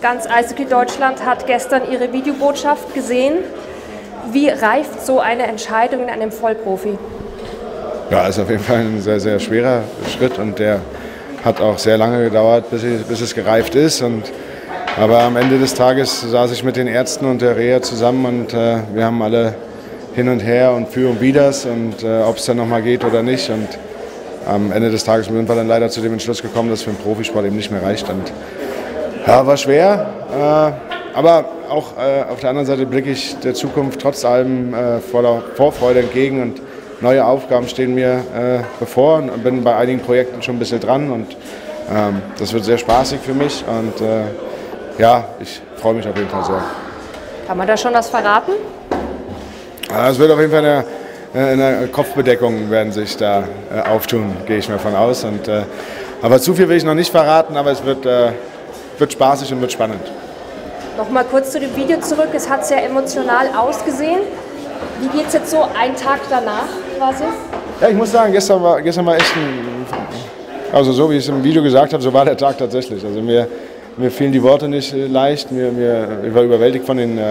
Ganz Eishockey Deutschland hat gestern Ihre Videobotschaft gesehen. Wie reift so eine Entscheidung in einem Vollprofi? Ja, ist auf jeden Fall ein sehr, sehr schwerer Schritt und der hat auch sehr lange gedauert, bis es gereift ist. Aber am Ende des Tages saß ich mit den Ärzten und der Reha zusammen und wir haben alle hin und her und für und widers und ob es dann nochmal geht oder nicht. Und am Ende des Tages sind wir dann leider zu dem Entschluss gekommen, dass für den Profisport eben nicht mehr reicht. Und ja, war schwer, aber auch auf der anderen Seite blicke ich der Zukunft trotz allem voller Vorfreude entgegen und neue Aufgaben stehen mir bevor und bin bei einigen Projekten schon ein bisschen dran und das wird sehr spaßig für mich und ja, ich freue mich auf jeden Fall sehr. Kann man da schon was verraten? Es wird auf jeden Fall eine Kopfbedeckung werden sich da auftun, gehe ich mir von aus. Und, aber zu viel will ich noch nicht verraten, aber es wird spaßig und wird spannend. Noch mal kurz zu dem Video zurück. Es hat sehr emotional ausgesehen. Wie geht es jetzt so einen Tag danach quasi? Ja, ich muss sagen, gestern war echt also so wie ich es im Video gesagt habe, so war der Tag tatsächlich. Also mir fielen die Worte nicht leicht. Ich war überwältigt von den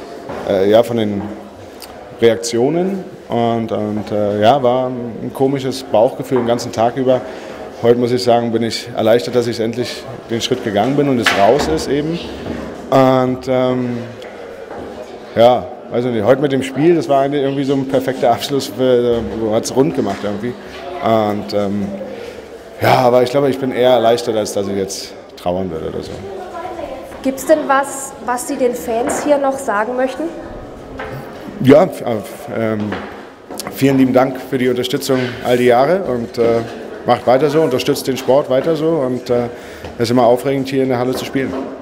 Reaktionen und ja, war ein komisches Bauchgefühl den ganzen Tag über. Heute muss ich sagen, bin ich erleichtert, dass ich endlich den Schritt gegangen bin und es raus ist eben. Und ja, weiß nicht, heute mit dem Spiel, das war irgendwie so ein perfekter Abschluss, hat es rund gemacht irgendwie. Und ja, aber ich glaube, ich bin eher erleichtert, als dass ich jetzt trauern würde oder so. Gibt es denn was Sie den Fans hier noch sagen möchten? Ja, vielen lieben Dank für die Unterstützung all die Jahre und macht weiter so, unterstützt den Sport weiter so und es ist immer aufregend, hier in der Halle zu spielen.